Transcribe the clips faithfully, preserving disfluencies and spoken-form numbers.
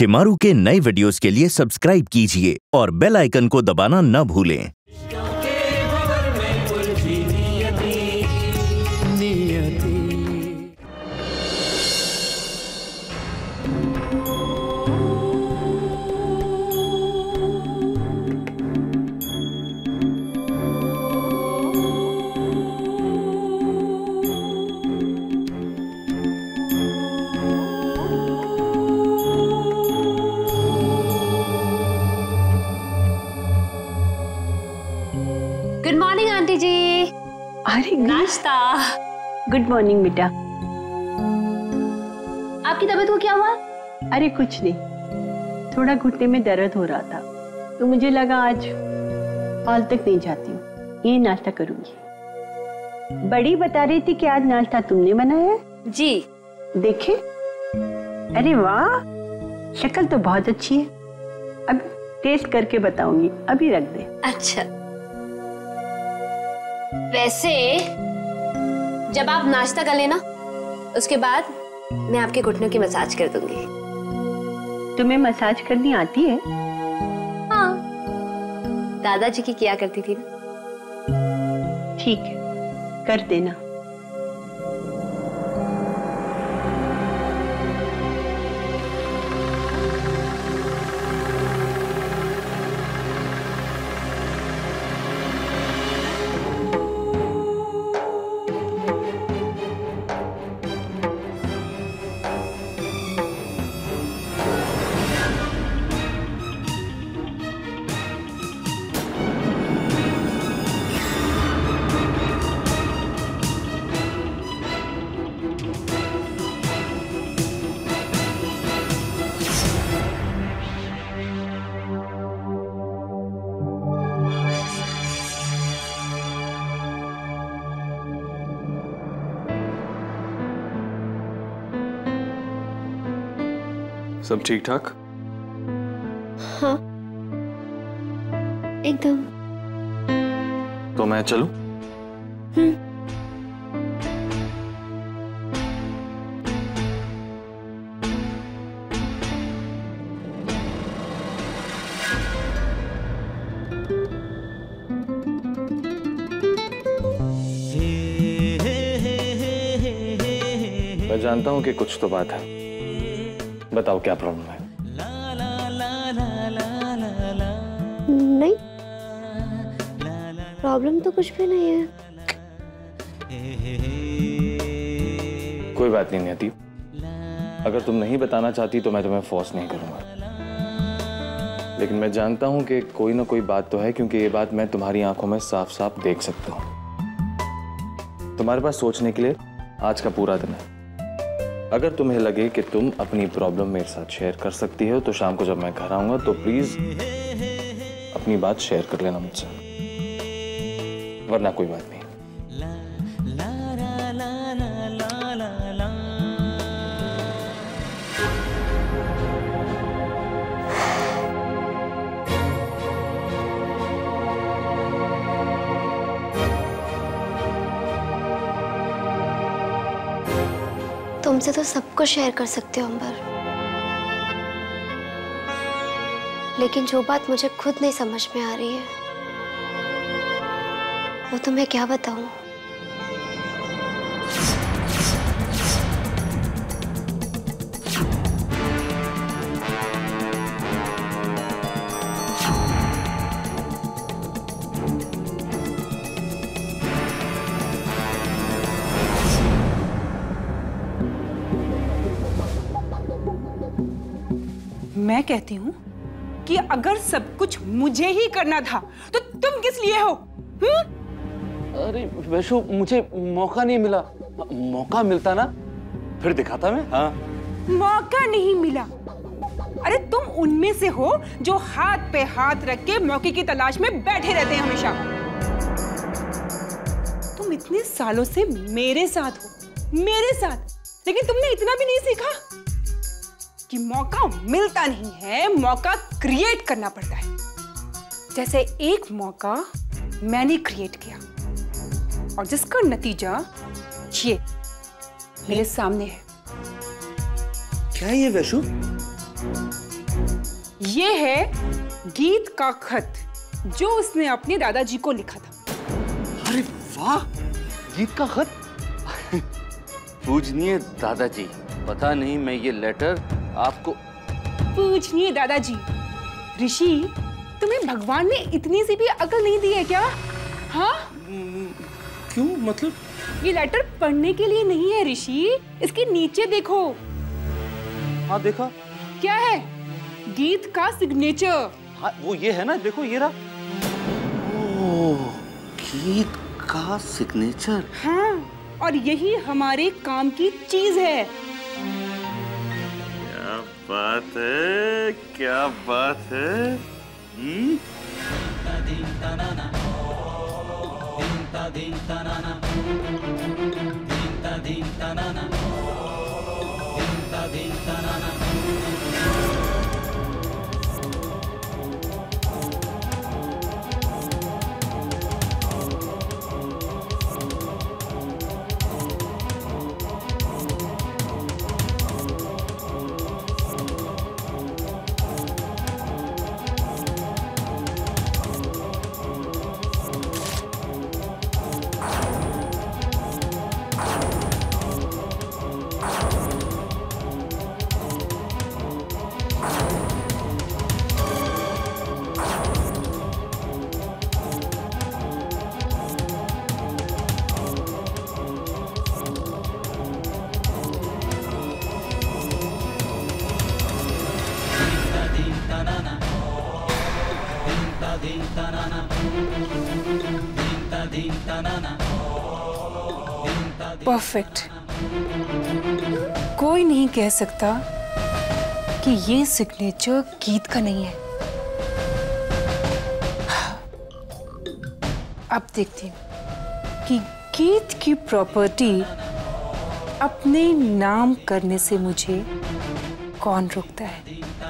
शेमारू के नए वीडियोस के लिए सब्सक्राइब कीजिए और बेल आइकन को दबाना न भूलें। Good morning aunty ji. अरे नाश्ता। गुड मॉर्निंग बेटा। आपकी तबीयत को क्या हुआ? अरे कुछ नहीं, थोड़ा घुटने में दर्द हो रहा था तो मुझे लगा आज हॉल तक नहीं जाती हूँ, ये नाश्ता करूंगी। बड़ी बता रही थी कि आज नाश्ता तुमने बनाया है। जी। देखे, अरे वाह, शक्ल तो बहुत अच्छी है। अब टेस्ट करके बताऊंगी, अभी रख दे। अच्छा, वैसे जब आप नाश्ता कर लेना उसके बाद मैं आपके घुटनों की मसाज कर दूंगी। तुम्हें मसाज करनी आती है? हाँ, दादाजी की किया करती थी ना। ठीक है, कर देना। सब ठीक ठाक? हाँ, एकदम। तो मैं चलूं? हम्म। मैं जानता हूं कि कुछ तो बात है, बताओ क्या प्रॉब्लम है? नहीं, प्रॉब्लम तो कुछ भी नहीं है। कोई बात नहीं नियति, अगर तुम नहीं बताना चाहती तो मैं तुम्हें फोर्स नहीं करूंगा, लेकिन मैं जानता हूं कि कोई ना कोई बात तो है, क्योंकि ये बात मैं तुम्हारी आंखों में साफ साफ देख सकता हूं। तुम्हारे पास सोचने के लिए आज का पूरा दिन है। अगर तुम्हें लगे कि तुम अपनी प्रॉब्लम मेरे साथ शेयर कर सकती हो तो शाम को जब मैं घर आऊंगा तो प्लीज अपनी बात शेयर कर लेना मुझसे, वरना कोई बात नहीं। तुमसे तो सब कुछ शेयर कर सकते हो अंबर, लेकिन जो बात मुझे खुद नहीं समझ में आ रही है वो तुम्हें क्या बताऊं। मैं कहती हूँ कि अगर सब कुछ मुझे ही करना था तो तुम किस लिए हो? हुँ? अरे वैशु, मुझे मौका नहीं मिला। मौका मिलता ना फिर दिखाता मैं। हाँ, मौका नहीं मिला। अरे तुम उनमें से हो जो हाथ पे हाथ रख के मौके की तलाश में बैठे रहते हैं हमेशा। तुम इतने सालों से मेरे साथ हो, मेरे साथ, लेकिन तुमने इतना भी नहीं सीखा कि मौका मिलता नहीं है, मौका क्रिएट करना पड़ता है। जैसे एक मौका मैंने क्रिएट किया और जिसका नतीजा ये मेरे सामने है। क्या है ये वैशु? ये है गीत का खत जो उसने अपने दादाजी को लिखा था। अरे वाह, गीत का खत। पूजनीय दादाजी, पता नहीं मैं ये लेटर आपको। पूजनीय दादाजी, ऋषि तुम्हें भगवान ने इतनी सी भी अकल नहीं दी है क्या? हाँ? क्यों, मतलब? ये लेटर पढ़ने के लिए नहीं है ऋषि, इसके नीचे देखो। हाँ देखा। क्या है? गीत का सिग्नेचर। हाँ वो ये है ना, देखो ये रहा। ओह, गीत का सिग्नेचर। हाँ, और यही हमारे काम की चीज है। क्या बात है, क्या बात है। हम्म? परफेक्ट। कोई नहीं कह सकता कि ये सिग्नेचर गीत का नहीं है। अब देखती हूँ कि गीत की प्रॉपर्टी अपने नाम करने से मुझे कौन रोकता है।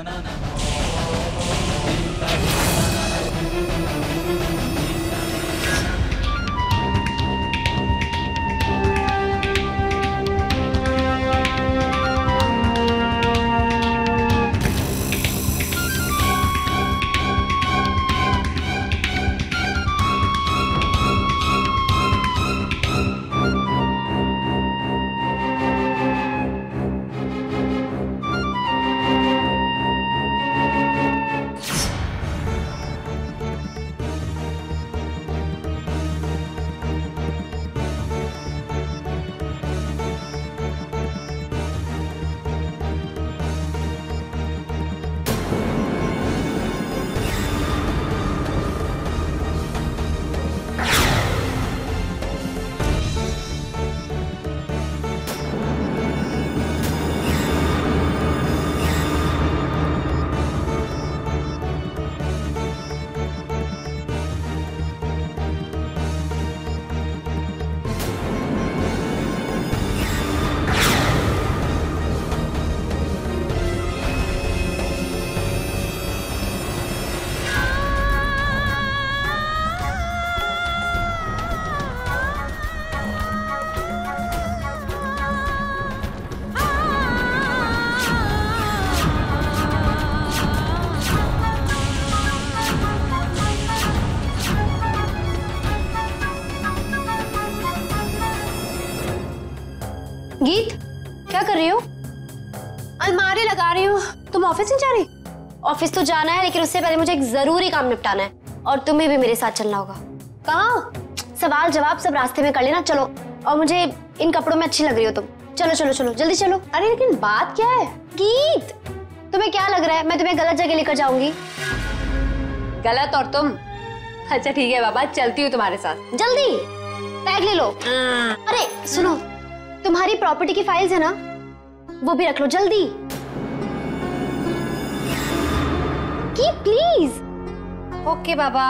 गीत, क्या कर रही हो? अलमारी लगा रही हूँ। तुम ऑफिस नहीं जा रही? ऑफिस तो जाना है, लेकिन उससे पहले मुझे एक जरूरी काम निपटाना है और तुम्हें भी मेरे साथ चलना होगा। कहाँ? सवाल जवाब सब रास्ते में कर लेना। चलो। और मुझे इन कपड़ों में अच्छी लग रही हो तुम। चलो चलो चलो जल्दी चलो। अरे लेकिन बात क्या है? गीत, तुम्हें क्या लग रहा है मैं तुम्हें गलत जगह लेकर जाऊंगी? गलत और तुम? अच्छा ठीक है बाबा, चलती हूँ तुम्हारे साथ। जल्दी बैग ले लो। अरे सुनो, तुम्हारी प्रॉपर्टी की फाइल्स है ना, वो भी रख लो जल्दी। की प्लीज। ओके बाबा।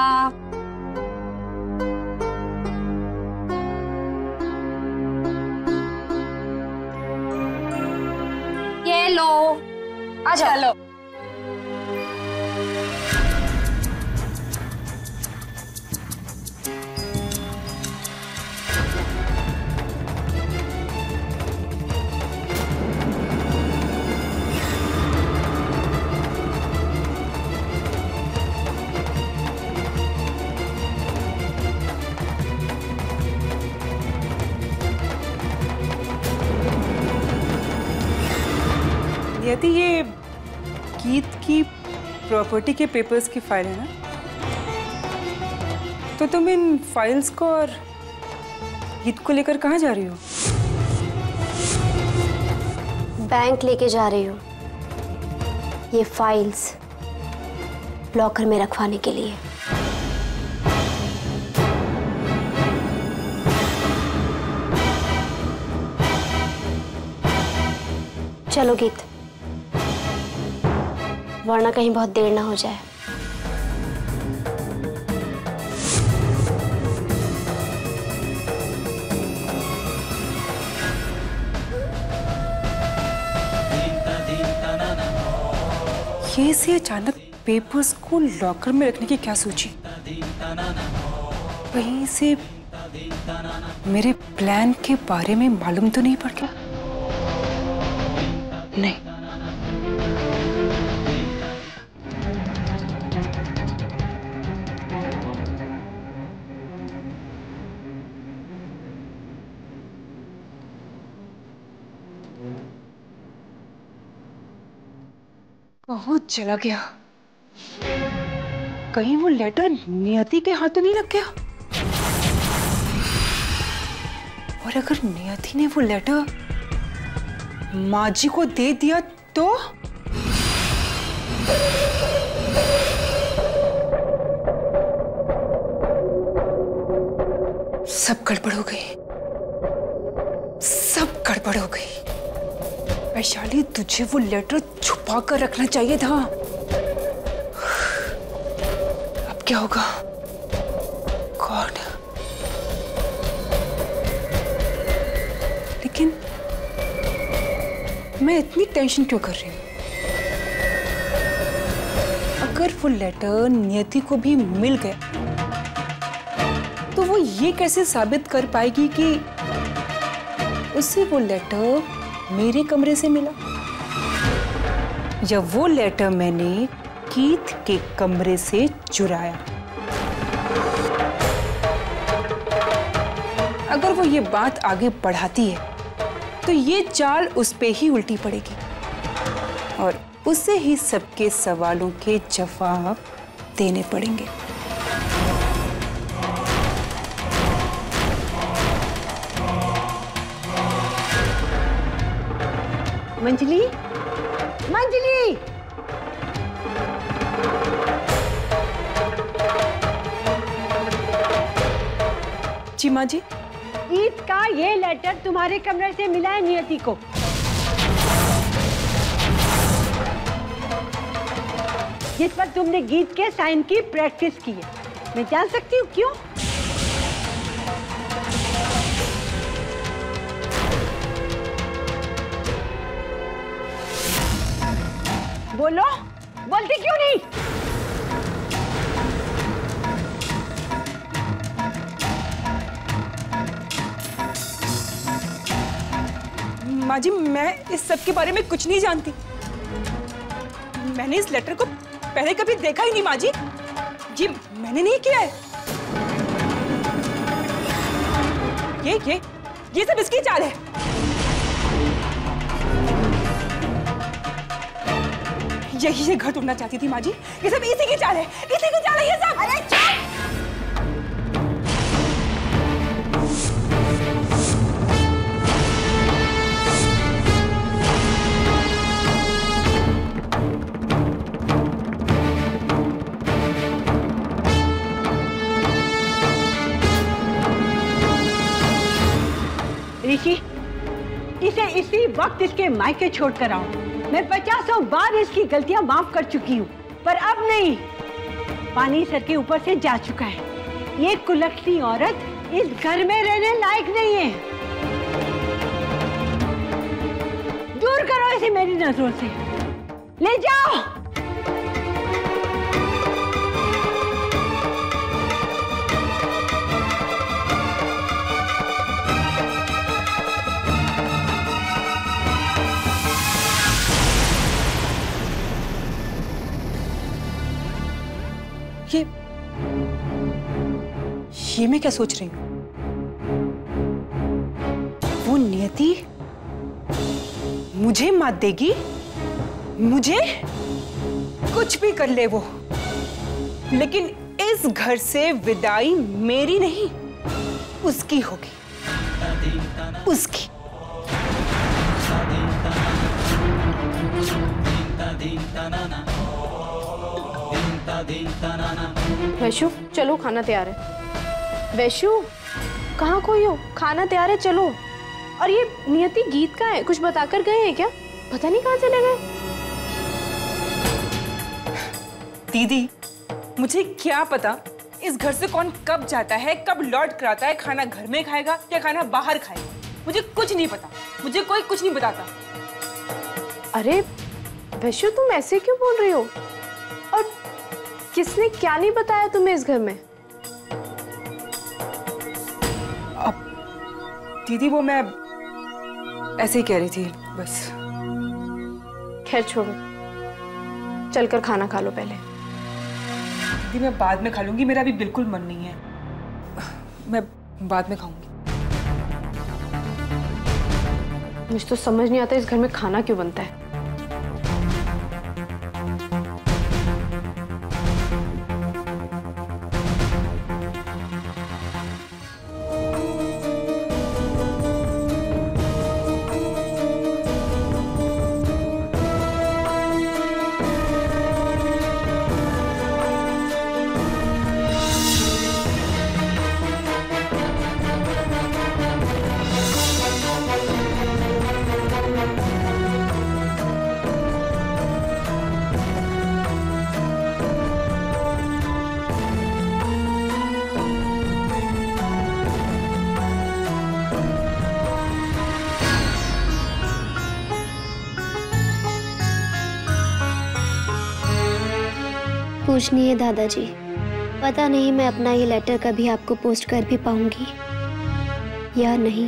ये लो, आ जाओ। चलो। गीत की प्रॉपर्टी के पेपर्स की फाइल है ना? तो तुम इन फाइल्स को और गीत को लेकर कहाँ जा रही हो? बैंक लेके जा रही हूँ ये फाइल्स लॉकर में रखवाने के लिए। चलो गीत, वरना कहीं बहुत देर ना हो जाए। ये से अचानक पेपर्स को लॉकर में रखने की क्या सोची? कहीं से मेरे प्लान के बारे में मालूम तो नहीं पड़ गया? नहीं। कहाँ चला गया? कहीं वो लेटर नियति के हाथ तो नहीं लग गया? और अगर नियति ने वो लेटर माँ जी को दे दिया तो? सब गड़बड़ हो गई, सब गड़बड़ हो गई। वैशाली, तुझे वो लेटर छुपा कर रखना चाहिए था। अब क्या होगा? गॉड। लेकिन मैं इतनी टेंशन क्यों कर रही हूँ? अगर वो लेटर नियति को भी मिल गया तो वो ये कैसे साबित कर पाएगी कि उसे वो लेटर मेरे कमरे से मिला, या वो लेटर मैंने गीत के कमरे से चुराया? अगर वो ये बात आगे बढ़ाती है तो ये चाल उस पे ही उल्टी पड़ेगी और उसे ही सबके सवालों के जवाब देने पड़ेंगे। मंजली, मंजली, जी माँ जी। गीत का ये लेटर तुम्हारे कमरे से मिला है नियति को। जिस पर तुमने गीत के साइन की प्रैक्टिस की है। मैं जान सकती हूँ क्यों? बोलो, बोलती क्यों नहीं? माँ जी, मैं इस सब के बारे में कुछ नहीं जानती। मैंने इस लेटर को पहले कभी देखा ही नहीं माँ जी। ये मैंने नहीं किया है। ये ये ये सब इसकी चाल है। यही ये घर तोड़ना चाहती थी माँ जी। ये सब इसी की चाल है, इसी की चाल है ये सब। अरे चुप! ऋषि, इसे इसी वक्त इसके मायके छोड़ कर आओ। मैं पचासों बार इसकी गलतियां माफ कर चुकी हूँ, पर अब नहीं। पानी सर के ऊपर से जा चुका है। ये कुलक्षणी औरत इस घर में रहने लायक नहीं है। दूर करो इसे मेरी नजरों से। ले जाओ। ये ये मैं क्या सोच रही हूँ? वो नियति मुझे मात देगी? मुझे? कुछ भी कर ले वो, लेकिन इस घर से विदाई मेरी नहीं, उसकी होगी, उसकी। वैशु चलो, खाना तैयार है। वैशु कहाँ खोई हो? खाना तैयार है, चलो। और ये नियति गीत का है, कुछ बताकर गए हैं क्या? पता नहीं कहाँ चले गए। दीदी मुझे क्या पता इस घर से कौन कब जाता है, कब लौट कर आता है, खाना घर में खाएगा या खाना बाहर खाएगा, मुझे कुछ नहीं पता, मुझे कोई कुछ नहीं बताता। अरे वैशु तुम ऐसे क्यों बोल रही हो? और किसने क्या नहीं बताया तुम्हें इस घर में? अब दीदी वो मैं ऐसे ही कह रही थी बस। खैर छोड़ो, चलकर खाना खा लो पहले। दीदी मैं बाद में खा लूंगी, मेरा अभी बिल्कुल मन नहीं है, मैं बाद में खाऊंगी। मुझे तो समझ नहीं आता इस घर में खाना क्यों बनता है। पूछनीय दादाजी, पता नहीं मैं अपना ये लेटर कभी आपको पोस्ट कर भी पाऊंगी या नहीं।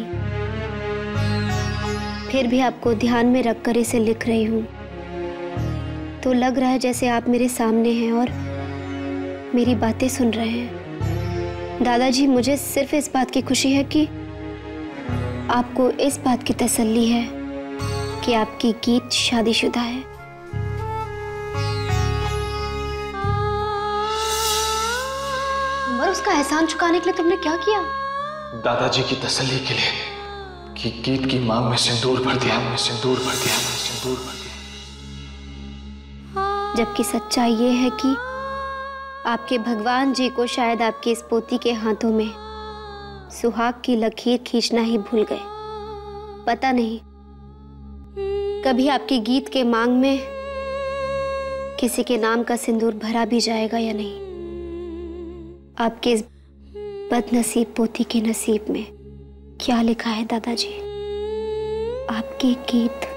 फिर भी आपको ध्यान में रखकर इसे लिख रही हूँ, तो लग रहा है जैसे आप मेरे सामने हैं और मेरी बातें सुन रहे हैं। दादाजी मुझे सिर्फ इस बात की खुशी है कि आपको इस बात की तसल्ली है कि आपकी गीत शादीशुदा है। और उसका एहसान चुकाने के लिए तुमने क्या किया? दादाजी की तसल्ली के लिए कि गीत की मांग में सिंदूर भर दिया, में सिंदूर भर दिया, में सिंदूर भर दिया। जबकि सच्चाई ये है कि आपके भगवान जी को शायद आपकी इस पोती के हाथों में सुहाग की लकीर खींचना ही भूल गए। पता नहीं कभी आपकी गीत के मांग में किसी के नाम का सिंदूर भरा भी जाएगा या नहीं। आपके इस बदनसीब पोती के नसीब में क्या लिखा है दादाजी? आपके गीत